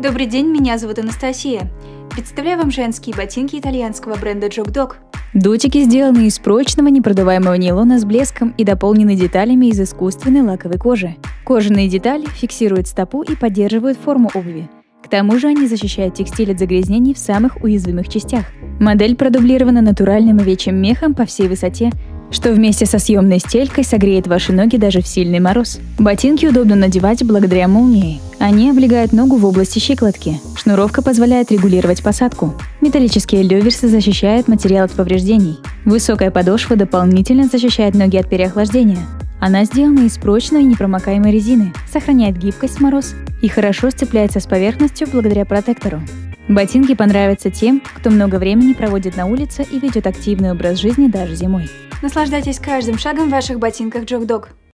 Добрый день, меня зовут Анастасия. Представляю вам женские ботинки итальянского бренда Jog Dog. Дотики сделаны из прочного непродуваемого нейлона с блеском и дополнены деталями из искусственной лаковой кожи. Кожаные детали фиксируют стопу и поддерживают форму обуви. К тому же они защищают текстиль от загрязнений в самых уязвимых частях. Модель продублирована натуральным овечьим мехом по всей высоте, что вместе со съемной стелькой согреет ваши ноги даже в сильный мороз. Ботинки удобно надевать благодаря молнии. Они облегают ногу в области щиколотки. Шнуровка позволяет регулировать посадку. Металлические люверсы защищают материал от повреждений. Высокая подошва дополнительно защищает ноги от переохлаждения. Она сделана из прочной и непромокаемой резины, сохраняет гибкость в мороз и хорошо сцепляется с поверхностью благодаря протектору. Ботинки понравятся тем, кто много времени проводит на улице и ведет активный образ жизни даже зимой. Наслаждайтесь каждым шагом в ваших ботинках Jog Dog.